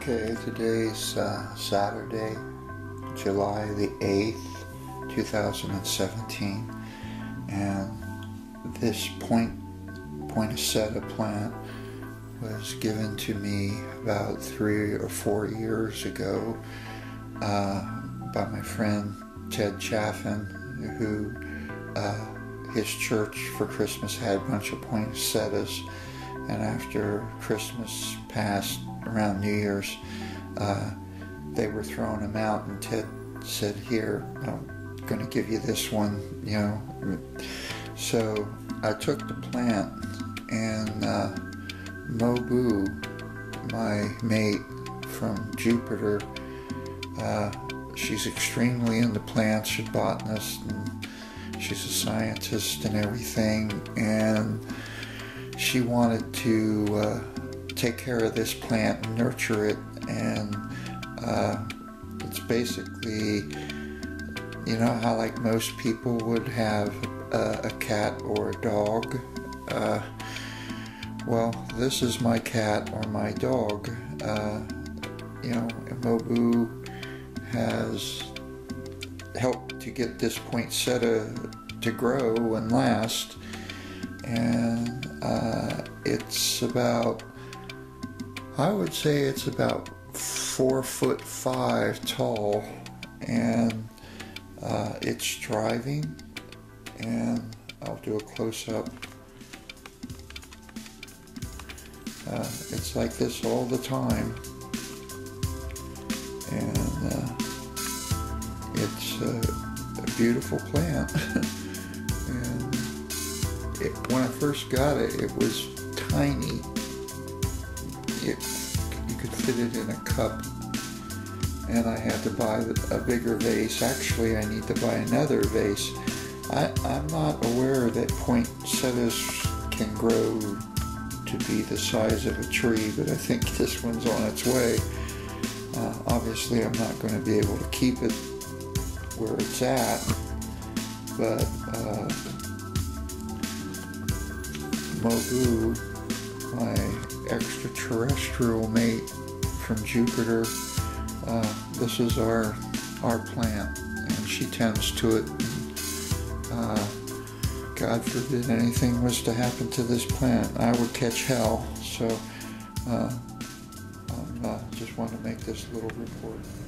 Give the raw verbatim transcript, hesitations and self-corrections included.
Okay, today's uh, Saturday, July the eighth, two thousand seventeen, and this point, poinsettia plant was given to me about three or four years ago uh, by my friend Ted Chaffin, who uh, his church for Christmas had a bunch of poinsettias, and after Christmas passed, around New Year's, uh, they were throwing them out, and Ted said, "Here, I'm going to give you this one," you know. So I took the plant, and uh, Mobu, my mate from Jupiter, uh, she's extremely into plants, she's a botanist, and she's a scientist and everything, and she wanted to uh, take care of this plant and nurture it, and uh, it's basically, you know how like most people would have a, a cat or a dog. Uh, well, this is my cat or my dog. Uh, you know, Mobu has helped to get this poinsettia to grow and last, and uh, it's about, I would say it's about four foot five tall, and uh, it's thriving, and I'll do a close-up. Uh, it's like this all the time, and uh, it's a, a beautiful plant. And it, when I first got it, it was tiny. It, you could fit it in a cup, and I had to buy a bigger vase. Actually, I need to buy another vase. I, I'm not aware that poinsettias can grow to be the size of a tree, but I think this one's on its way. Uh, obviously, I'm not going to be able to keep it where it's at, but uh, Mobu, my extraterrestrial mate from Jupiter, uh, this is our our plant, and she tends to it. Uh, God forbid anything was to happen to this plant, I would catch hell. So uh, I uh, just wanted to make this little report.